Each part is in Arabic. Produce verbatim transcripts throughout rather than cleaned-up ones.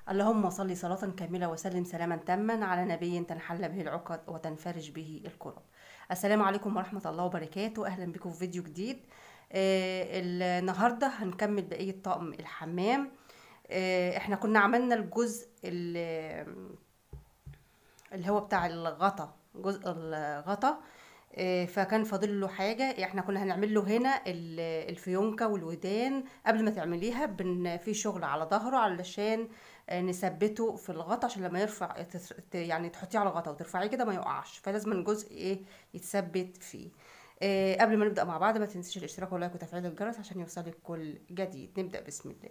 اللهم صل صلاة كاملة وسلم سلاما تاما على نبي تنحل به العقد وتنفرج به الكرب. السلام عليكم ورحمة الله وبركاته، أهلا بكم في فيديو جديد. آه النهاردة هنكمل بقية طقم الحمام. آه احنا كنا عملنا الجزء اللي اللي هو بتاع الغطا، جزء الغطا. آه، فكان فاضل له حاجه، احنا كنا هنعمل له هنا ال- الفيونكه والودان. قبل ما تعمليها بن في شغل على ظهره علشان آه، نثبته في الغطا، عشان لما يرفع تس- ت- يعني تحطيه على الغطا وترفعيه كده ما يقعش، فلازم الجزء ايه يتثبت فيه. آه، قبل ما نبدا مع بعض ما تنسيش الاشتراك واللايك وتفعيل الجرس عشان يوصلك كل جديد. نبدا بسم الله.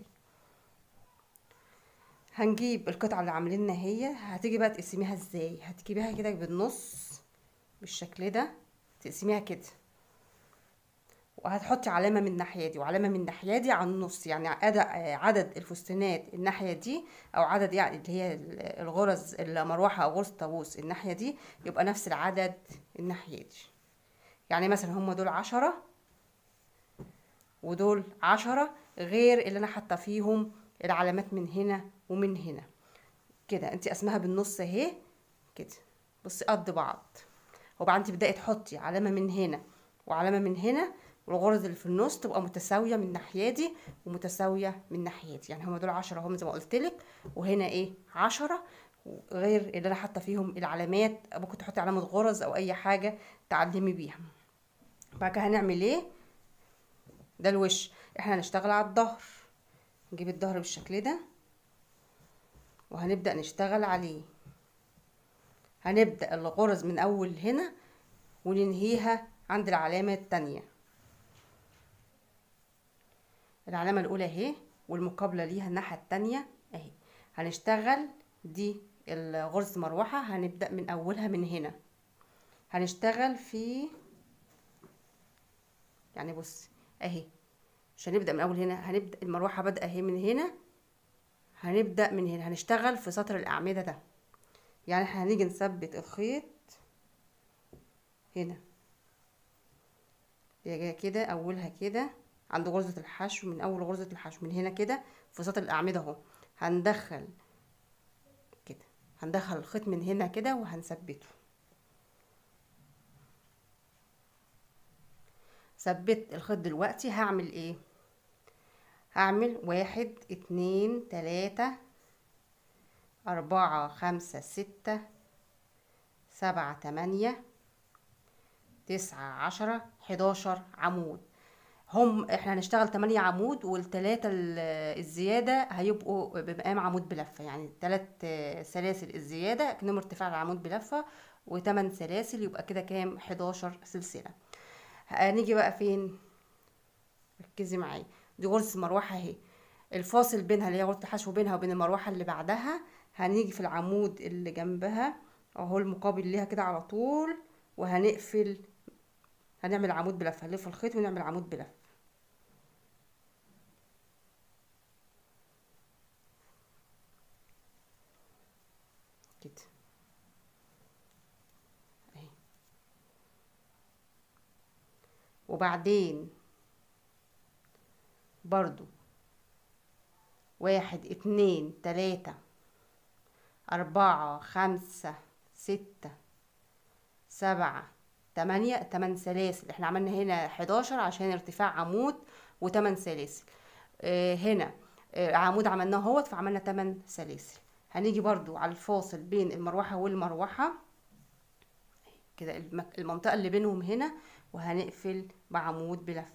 هنجيب القطعه اللي عاملينها، هي هتيجي بقى تقسميها ازاي؟ هتجيبيها كده بالنص بالشكل ده، تقسميها كده، وهتحطي علامة من الناحية دي وعلامة من الناحية دي على النص، يعني عدد عدد الفستانات الناحية دي، أو عدد يعني اللي هي الغرز المروحة أو غرز طاووس الناحية دي، يبقى نفس العدد الناحية دي. يعني مثلا هم دول عشرة ودول عشرة، غير اللي أنا حاطة فيهم العلامات من هنا ومن هنا كده. انت قسمها بالنص اهي كده، بصي قد بعض. وبعدين تبداي تحطي علامه من هنا وعلامه من هنا، والغرز اللي في النص تبقى متساويه من الناحيه دي ومتساويه من الناحيه دي. يعني هما دول عشرة هم زي ما قلت لك، وهنا ايه عشرة، غير اللي انا حاطه فيهم العلامات. ممكن تحطي علامه غرز او اي حاجه تعلمي بيها. بعد كده هنعمل ايه؟ ده الوش. احنا هنشتغل على الظهر. نجيب الظهر بالشكل ده وهنبدا نشتغل عليه. هنبدأ الغرز من أول هنا وننهيها عند العلامة التانية. العلامة الأولى اهي، والمقابلة ليها الناحية التانية اهي. هنشتغل دي الغرزة مروحة، هنبدأ من أولها من هنا. هنشتغل في يعني بص اهي، مش هنبدأ من أول هنا، هنبدأ المروحة بادئة اهي من هنا، هنبدأ من هنا، هنشتغل في سطر الأعمدة ده. يعني احنا هنيجي نثبت الخيط هنا كده، أولها كده عند غرزة الحشو، من اول غرزة الحشو من هنا كده في سطر الاعمدة اهو. هندخل كده، هندخل الخيط من هنا كده وهنثبته. ثبت الخيط. دلوقتي هعمل ايه؟ هعمل واحد اتنين تلاتة اربعة خمسة ستة سبعة تمانية تسعة عشرة حداشر عمود. هم احنا هنشتغل تمانية عمود، والتلاتة الزيادة هيبقوا بمقام عمود بلفة، يعني تلات سلاسل الزيادة كأنهم ارتفاع العمود بلفة، وتمن سلاسل يبقى كده كام؟ حداشر سلسلة. هنيجي بقى فين؟ ركزي معايا. دي غرزة مروحة اهي، الفاصل بينها اللي هي غرزة الحشو بينها وبين المروحة اللي بعدها، هنيجي في العمود اللي جنبها اهو المقابل ليها كده على طول، وهنقفل. هنعمل عمود بلفة، هنلف الخيط ونعمل عمود بلفة كده اهي. وبعدين برضو واحد اتنين تلاتة اربعة خمسة ستة سبعة تمانية، تمن سلاسل. احنا عملنا هنا حداشر عشان ارتفاع عمود وتمن سلاسل. اه هنا اه عمود عملناه اهوت، فعملنا تمن سلاسل. هنيجي برضو على الفاصل بين المروحة والمروحة كده، المنطقة اللي بينهم هنا، وهنقفل بعمود بلف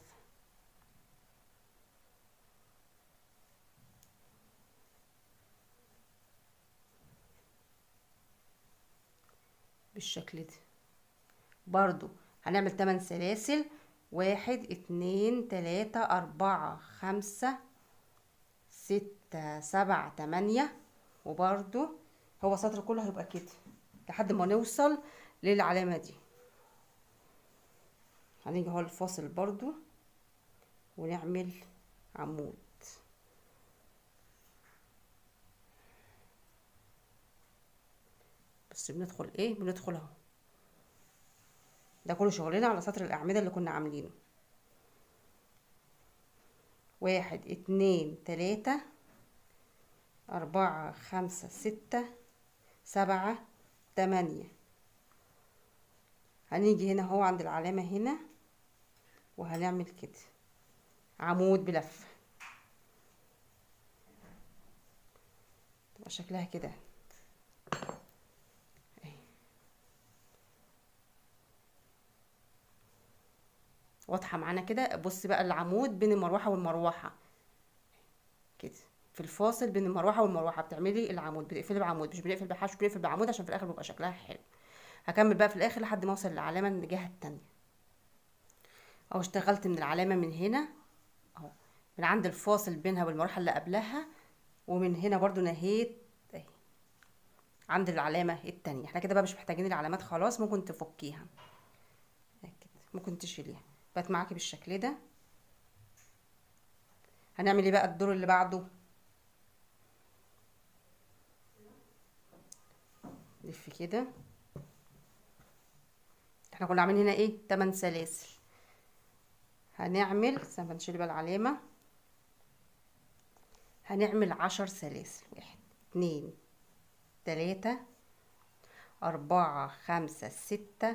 بالشكل ده. برضو هنعمل تمن سلاسل، واحد اتنين تلاتة اربعة خمسة ستة سبعة تمانية. وبرضو هو السطر كله هيبقى كده لحد ما نوصل للعلامة دي. هنيجي اهو الفاصل برضو ونعمل عمود. بس بندخل ايه؟ بندخل اهو. ده كله شغلنا على سطر الاعمدة اللي كنا عاملينه. واحد اتنين تلاتة أربعة خمسة ستة سبعة تمانية. هنيجي هنا اهو عند العلامة هنا وهنعمل كده عمود بلفة، تبقى شكلها كده اهي. واضحة معانا كده. بص بقى العمود بين المروحة والمروحة كده، في الفاصل بين المروحة والمروحة بتعملي العمود، بتقفلي بعمود، مش بنقفل بحشو، بنقفل بعمود عشان في الاخر بيبقى شكلها حلو. هكمل بقى في الاخر لحد ما اوصل للعلامة من الجهة التانية. اهو اشتغلت من العلامة من هنا اهو، من عند الفاصل بينها والمروحة اللي قبلها، ومن هنا برضو نهيت اهي عند العلامة التانية. احنا كده بقى مش محتاجين العلامات خلاص، ممكن تفكيها كده، ممكن تشيليها. بقت معاكي بالشكل ده. هنعمل ايه بقى الدور اللي بعده؟ لف كده. احنا كنا عاملين هنا ايه؟ تمن سلاسل. هنعمل استنى نشيل بقى العلامة. هنعمل عشر سلاسل. واحد اتنين تلاتة أربعة خمسة ستة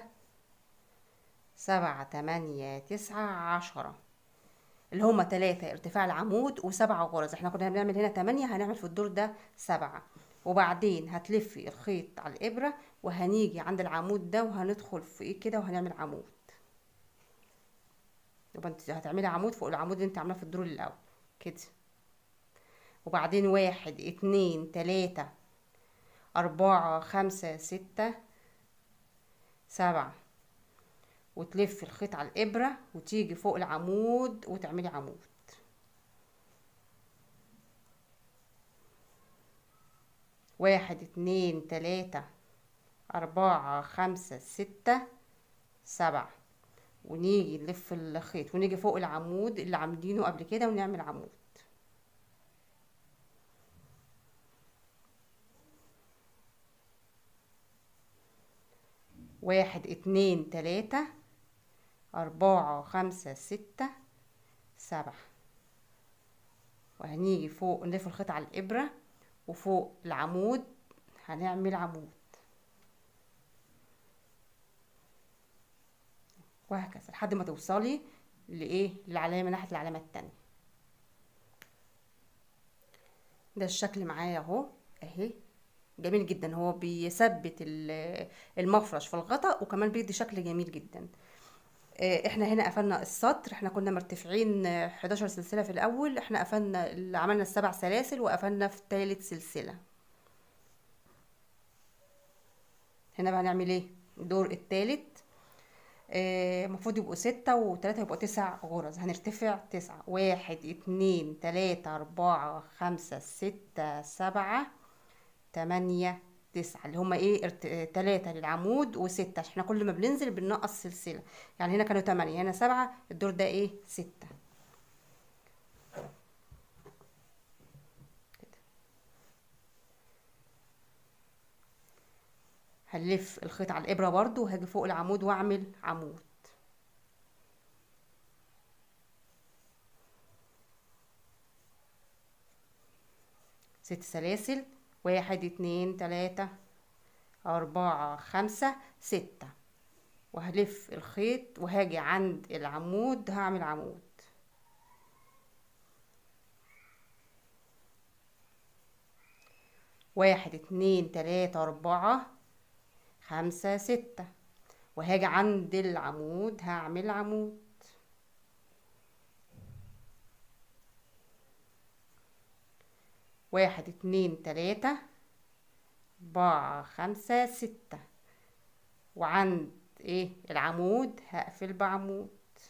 سبعة تمانية تسعة عشرة، اللي هما تلاتة ارتفاع العمود وسبعة غرز. احنا كنا بنعمل هنا تمانية، هنعمل في الدور ده سبعة. وبعدين هتلفي الخيط على الإبرة وهنيجي عند العمود ده وهندخل في ايه كده وهنعمل عمود. يبقى انت هتعملي عمود فوق العمود اللي انت عاملاه في الدور الأول كده. وبعدين واحد اتنين تلاتة أربعة خمسة ستة سبعة، وتلفي الخيط على الإبرة وتيجي فوق العمود وتعملي عمود. واحد اتنين تلاتة أربعة خمسة ستة سبعة، ونيجي نلف الخيط ونيجي فوق العمود اللي عاملينه قبل كده ونعمل عمود. واحد اتنين تلاتة أربعة خمسة ستة سبعة، وهنيجي فوق نلف الخيط على الإبرة وفوق العمود هنعمل عمود، وهكذا لحد ما توصلي لايه للعلامه ناحيه العلامه التانية. ده الشكل معايا اهو اهي، جميل جدا. هو بيثبت المفرش في الغطاء وكمان بيدي شكل جميل جدا. احنا هنا قفلنا السطر. احنا كنا مرتفعين حداشر سلسله في الاول، احنا قفلنا عملنا السبع سلاسل وقفلنا في ثالث سلسله. هنا بقى هنعمل ايه؟ الدور الثالث المفروض يبقوا ستة وتلاتة يبقوا تسع غرز. هنرتفع تسعة. واحد اتنين تلاتة أربعة خمسة ستة سبعة تمانية تسعة، اللي هما ايه ارت... تلاتة للعمود وستة، عشان احنا كل ما بننزل بننقص سلسلة. يعني هنا كانوا تمانية، هنا سبعة، الدور ده ايه ستة كده. هنلف الخيط على الإبرة برضو وهاجي فوق العمود واعمل عمود. ست سلاسل. واحد اتنين تلاتة أربعة خمسة ستة، وهلف الخيط وهاجي عند العمود هعمل عمود. واحد اتنين تلاتة أربعة خمسة ستة، وهاجي عند العمود هعمل عمود. واحد اتنين تلاتة أربعة خمسة ستة، وعند ايه العمود هقفل بعمود.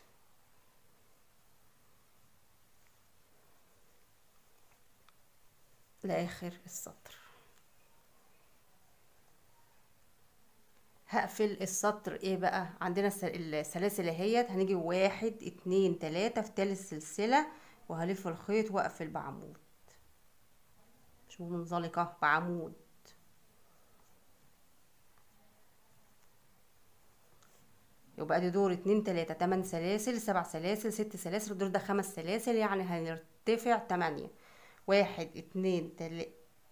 لاخر السطر هقفل السطر. ايه بقى عندنا السلاسل اهيت، هنيجي واحد اتنين تلاتة في تالت سلسلة وهلف الخيط واقفل بعمود، مش منزلقة بعمود. يبقى دي دور اتنين تلاتة تمن سلاسل، سبع سلاسل، ست سلاسل، الدور ده خمس سلاسل، يعني هنرتفع تمانية. واحد اتنين تلاتة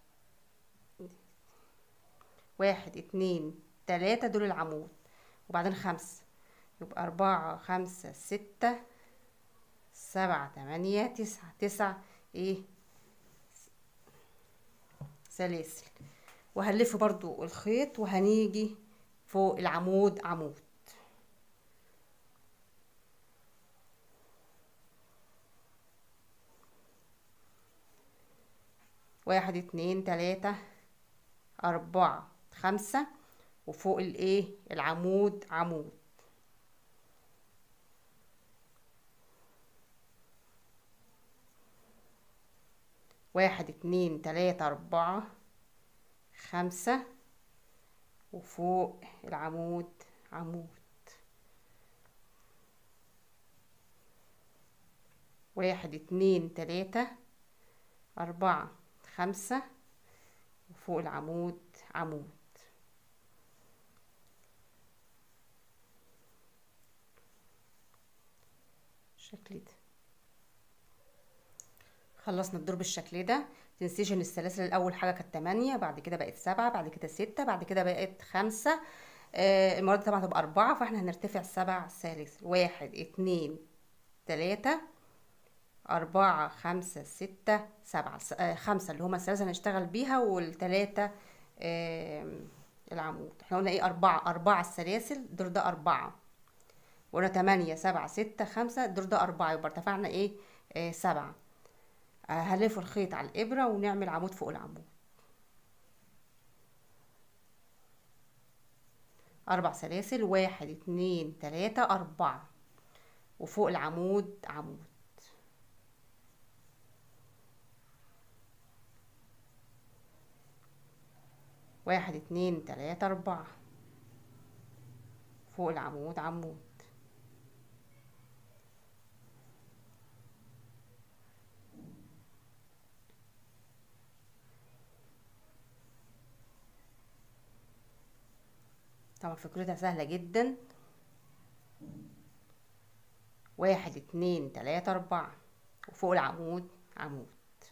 واحد اتنين تلاتة دول العمود، وبعدين خمسة، يبقى أربعة خمسة ستة سبعة تمانية تسعة، تسع ايه سلاسل. وهنلف برضو الخيط وهنيجي فوق العمود عمود. واحد اتنين تلاتة أربعة خمسة، وفوق الايه العمود عمود. واحد اتنين تلاتة أربعة خمسة، وفوق العمود عمود. واحد اتنين تلاتة أربعة خمسة، وفوق العمود عمود. بالشكل ده. خلصنا الدور بالشكل ده. متنسيش ان السلاسل الاول حاجه كانت تمانية، بعد كده بقت سبعة، بعد كده ستة، بعد كده بقت خمسة. آه المره دي طبعا تبقى أربعة، فاحنا هنرتفع سبع سلاسل. واحد اتنين تلاتة أربعة خمسة ستة سبعة. آه خمسة اللي هما السلاسل هنشتغل بيها، والتلاتة آه العمود. احنا قلنا ايه؟ أربعة أربعة السلاسل، الدور ده أربعة. وقلنا تمانية سبعة ستة خمسة، الدور ده أربعة، يبقى ارتفعنا ايه؟ آه سبعة. هنلف الخيط على الإبرة ونعمل عمود فوق العمود. أربع سلاسل، واحد اتنين تلاتة أربعة، وفوق العمود عمود. واحد اتنين تلاتة أربعة، فوق العمود عمود. طبعا فكرتها سهلة جدا. واحد اتنين تلاتة أربعة، وفوق العمود عمود.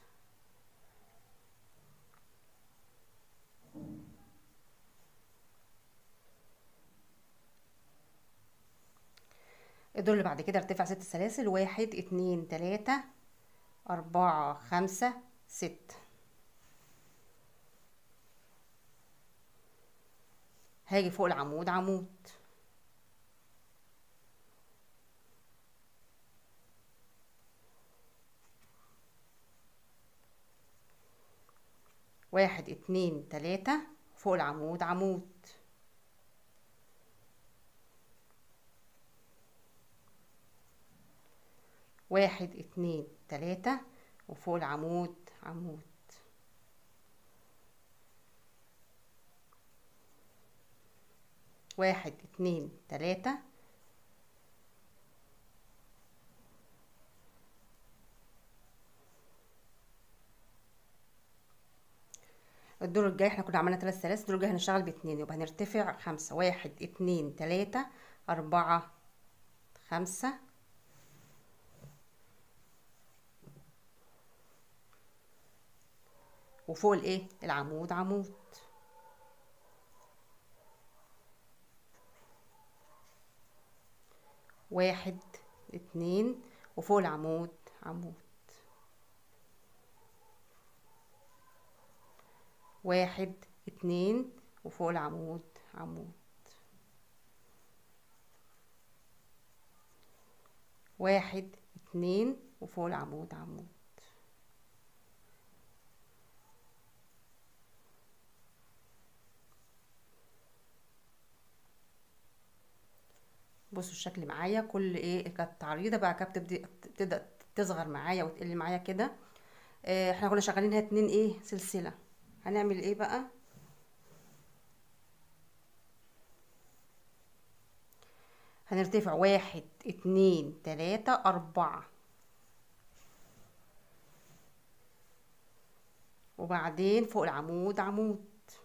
الدور اللي بعد كده ارتفع ست سلاسل. واحد اتنين تلاتة أربعة خمسة ستة. هاجي فوق العمود عمود. واحد اتنين تلاتة، فوق العمود عمود. واحد اتنين تلاتة، وفوق العمود عمود. واحد اتنين تلاتة، الدور الجاي احنا كنا عملنا ثلاث سلاسل، الدور الجاي هنشتغل باتنين، يبقى هنرتفع خمسة. واحد اتنين تلاتة أربعة خمسة، وفوق الايه العمود عمود. واحد اتنين، وفوق العمود عمود. واحد اتنين، وفوق العمود عمود. واحد اتنين، وفوق العمود عمود. بصوا الشكل معايا، كل ايه كانت عريضه بقى كده بتبدا تبدا تصغر معايا وتقل معايا كده. اه احنا كنا شغالينها اتنين ايه سلسله. هنعمل ايه بقى؟ هنرتفع واحد اتنين تلاتة أربعة، وبعدين فوق العمود عمود.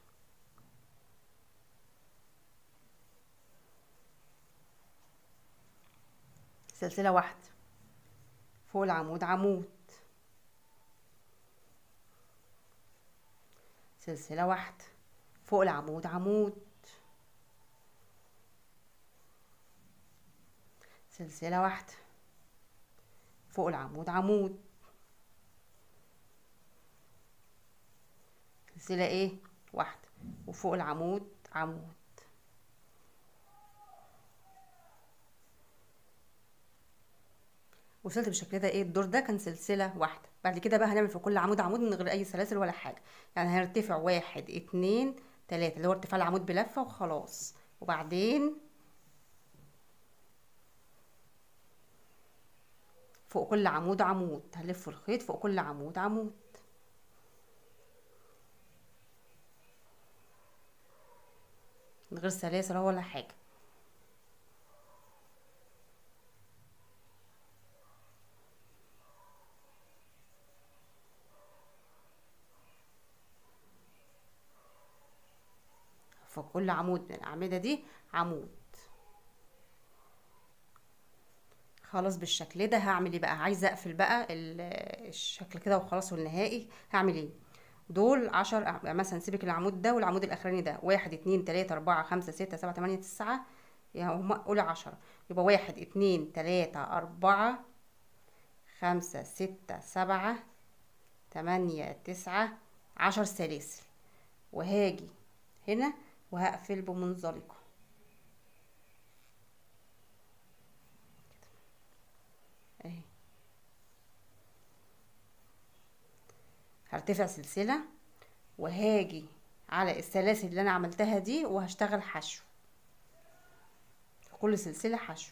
سلسلة واحدة، فوق العمود عمود. سلسلة واحدة، فوق العمود عمود، سلسلة واحدة، فوق العمود عمود، سلسلة ايه واحدة، وفوق العمود عمود. وصلت بالشكل ده. ايه الدور ده كان سلسلة واحدة. بعد كده بقى هنعمل في كل عمود عمود من غير اي سلاسل ولا حاجة. يعني هنرتفع واحد اتنين تلاتة اللي هو ارتفاع العمود بلفة وخلاص. وبعدين فوق كل عمود عمود، هلف الخيط فوق كل عمود عمود. من غير سلاسل ولا حاجة. فوق كل عمود من الأعمدة دي عمود. خلاص بالشكل ده. هعمل ايه بقى؟ عايزه اقفل بقى الشكل كده وخلاص. والنهائي هعمل ايه؟ دول عشر أع- مثلا سيبك العمود ده والعمود الاخراني ده، واحد اتنين تلاته اربعه خمسه سته سبعه تمانيه تسعه، يعني هما قولي عشرة. يبقى واحد اتنين تلاته اربعه خمسه سته سبعه تمانيه تسعه، عشر سلاسل. وهاجي هنا وهقفل بمنزلقه اهي. هرتفع سلسله وهاجي على السلاسل اللي انا عملتها دي وهشتغل حشو في كل سلسلة حشو.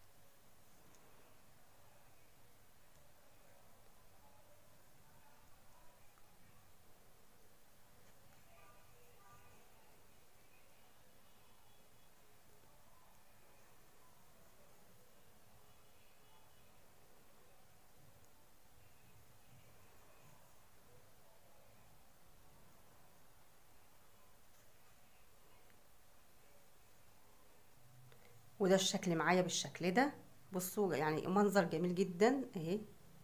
وده الشكل معايا بالشكل ده. بصوا يعني منظر جميل جدا اهي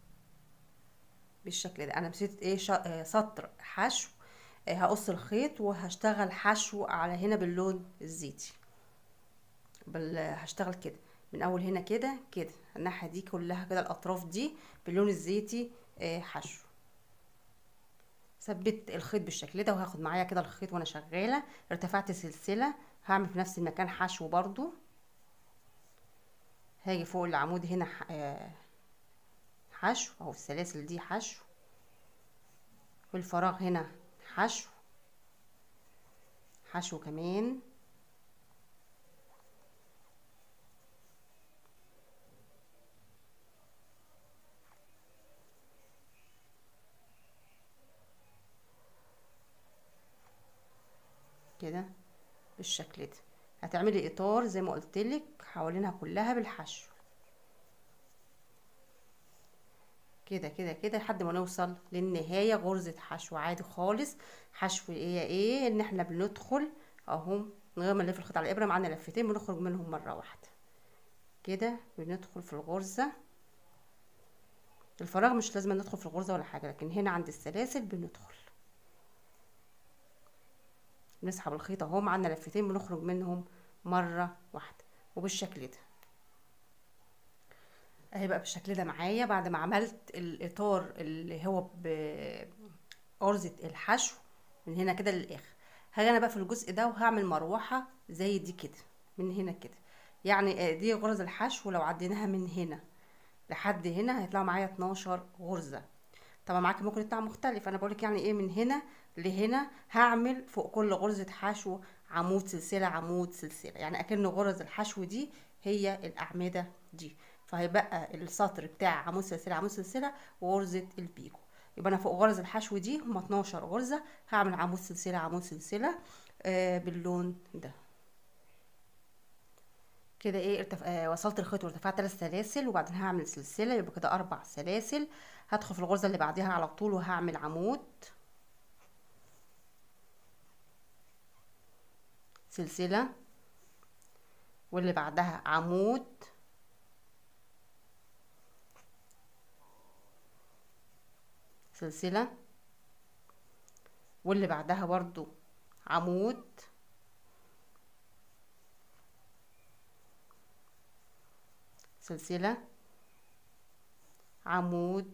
بالشكل ده. انا مسكت ايه شا... آه، سطر حشو. آه، هقص الخيط وهشتغل حشو على هنا باللون الزيتي. بال... هشتغل كده من اول هنا كده كده الناحيه دي كلها كده، الاطراف دي باللون الزيتي آه، حشو. ثبت الخيط بالشكل ده وهاخد معايا كده الخيط وانا شغاله. ارتفعت سلسله، هعمل في نفس المكان حشو برضو. هاجي فوق العمود هنا ح- آه، حشو اهو، السلاسل دي حشو، والفراغ هنا حشو، حشو كمان. كده بالشكل ده. هتعملي اطار زي ما قلتلك حوالينها كلها بالحشو كده كده كده لحد ما نوصل للنهاية. غرزة حشو عادي خالص. حشو ايه ايه ان احنا بندخل اهو من غير ما نلف الخيط على الابرة. معانا لفتين بنخرج منهم مرة واحدة كده. بندخل في الغرزة. الفراغ مش لازم ندخل في الغرزة ولا حاجة، لكن هنا عند السلاسل بندخل نسحب الخيط اهو. معانا لفتين بنخرج منهم مرة واحدة وبالشكل ده اهي بقى بالشكل ده معايا. بعد ما عملت الاطار اللي هو بغرزة الحشو من هنا كده للاخر، هاجي انا بقى في الجزء ده وهعمل مروحة زي دي كده من هنا كده. يعني آه، دي غرز الحشو لو عديناها من هنا لحد هنا هيطلعوا معايا اتناشر غرزة. طبعا معاكي ممكن يطلع مختلف. انا بقولك يعني ايه من هنا لهنا هعمل فوق كل غرزة حشو عمود سلسلة عمود سلسلة، يعني اكن غرز الحشو دي هي الاعمدة دي. فهيبقى السطر بتاع عمود سلسلة عمود سلسلة وغرزة البيكو. يبقى انا فوق غرز الحشو دي هم اتناشر غرزة هعمل عمود سلسلة عمود سلسلة آه باللون ده كده. ايه ارتف... آه وصلت الخيط وارتفعت ثلاث سلاسل وبعدين هعمل سلسله، يبقى كده اربع سلاسل. هدخل في الغرزه اللي بعديها على طول وهعمل عمود سلسله، واللي بعدها عمود سلسله، واللي بعدها برضو عمود، سلسلة، عمود،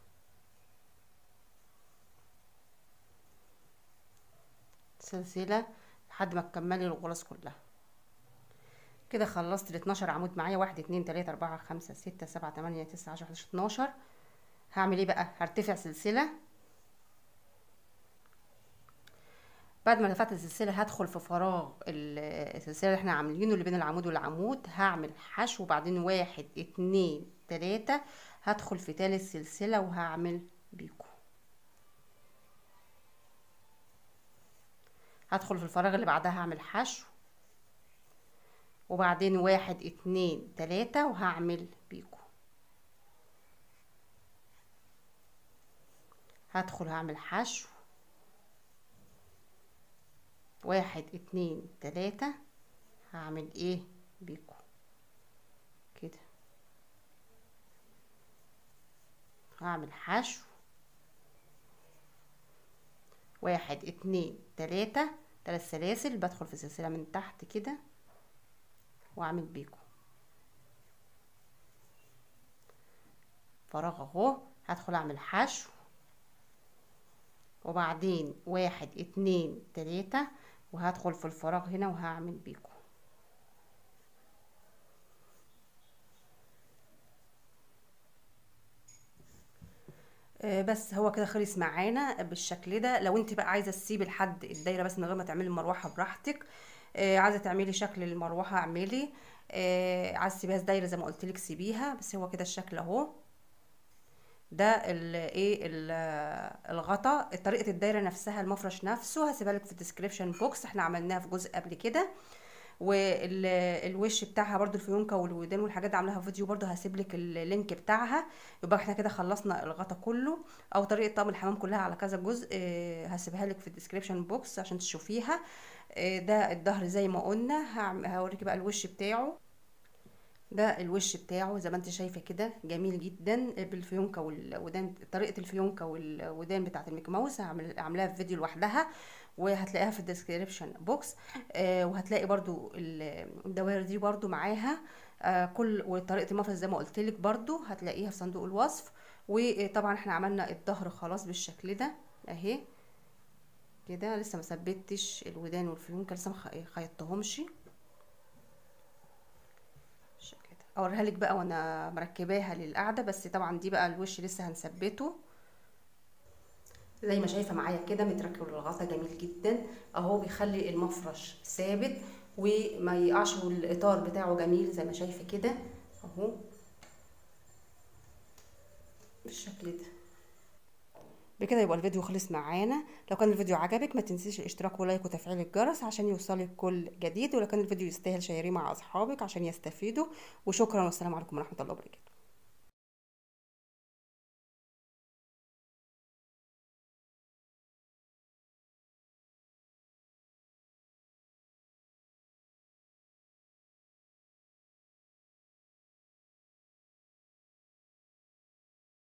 سلسلة، لحد ما تكملي الغرز كلها. كده خلصت ال اتناشر عمود معايا، واحد اتنين تلاتة اربعة خمسة ستة سبعة تمانية تسعة عشرة حداشر اتناشر. هعمل ايه بقى؟ هرتفع سلسلة. بعد ما رفعت السلسلة هدخل في فراغ السلسلة اللي احنا عاملينه اللي بين العمود والعمود، هعمل حشو، وبعدين واحد اتنين تلاتة هدخل في تالت سلسلة وهعمل بيكو. هدخل في الفراغ اللي بعدها هعمل حشو، وبعدين واحد اتنين تلاتة وهعمل بيكو. هدخل هعمل حشو، واحد اتنين تلاتة هعمل ايه؟ بيكو كده. هعمل حشو، واحد اتنين تلاتة، تلات سلاسل، بدخل في سلسلة من تحت كده واعمل بيكو. فراغ اهو، هدخل اعمل حشو، وبعدين واحد اتنين تلاتة وهدخل في الفراغ هنا وهعمل بيكو. آه بس هو كده خلص معانا بالشكل ده. لو انت بقى عايزه تسيبي لحد الدايره بس من غير ما تعملي المروحه براحتك، آه عايزه تعملي شكل المروحه اعملي، آه عايزه تسيبيها دايره زي ما قلت لك سيبيها. بس هو كده الشكل اهو. ده الايه الغطا. طريقه الدايره نفسها المفرش نفسه هسيبها لك في الديسكريبشن بوكس، احنا عملناها في جزء قبل كده. والوش بتاعها برضو الفيونكه والودان والحاجات دي عاملاها فيديو برضو، هسيب لك اللينك بتاعها. يبقى احنا كده خلصنا الغطا كله، او طريقه طقم الحمام كلها على كذا جزء، هسيبها لك في الديسكريبشن بوكس عشان تشوفيها. ده الظهر زي ما قلنا، هوريكي بقى الوش بتاعه. ده الوش بتاعه زي ما انت شايفه كده، جميل جدا بالفيونكه والودان. طريقه الفيونكه والودان بتاعه الميكي ماوس عاملاها في فيديو لوحدها، وهتلاقيها في الديسكريبشن بوكس. آه وهتلاقي برضو الدوائر دي برضو معاها، آه كل وطريقه المفرش زي ما قلت لك برضو هتلاقيها في صندوق الوصف. وطبعا احنا عملنا الظهر خلاص بالشكل ده اهي كده. لسه ما ثبتش الودان والفيونكه، لسه ما خيطتهمش. اوريها لك بقى وانا مركباها للقعده، بس طبعا دي بقى الوش لسه هنثبته. زي ما شايفه معايا كده متركب الغطا جميل جدا اهو، بيخلي المفرش ثابت وما يقعش، والاطار بتاعه جميل زي ما شايفه كده اهو بالشكل ده. بكده يبقى الفيديو خلص معانا. لو كان الفيديو عجبك ما تنسيش الاشتراك ولايك وتفعيل الجرس عشان يوصلك كل جديد، ولو كان الفيديو يستاهل شيريه مع اصحابك عشان يستفيدوا. وشكرا والسلام عليكم ورحمه الله وبركاته.